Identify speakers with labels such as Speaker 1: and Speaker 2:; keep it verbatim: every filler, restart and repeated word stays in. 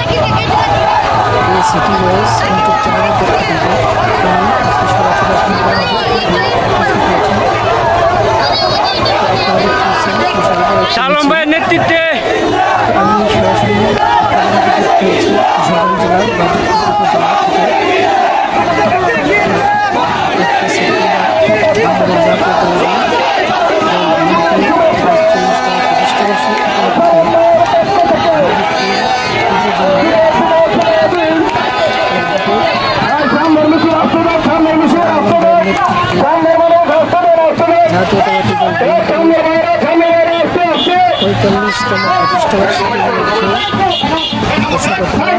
Speaker 1: এই সিটি বয়েস ইউটিউব চ্যানেলের পক্ষ থেকে আমি আজকে সরাসরি আপনাদের
Speaker 2: শালম ভাইয়ের নেতৃত্বে
Speaker 1: আমি সরাসরি হয়েছি ঝাড়গ্রাম জেলার বাজিতপুর উপজেলা থেকে একটা সেক্টর জাতীয়তাবাদী দল পঁয়তাল্লিশতম প্রতিষ্ঠা বার্ষিকী উপলক্ষে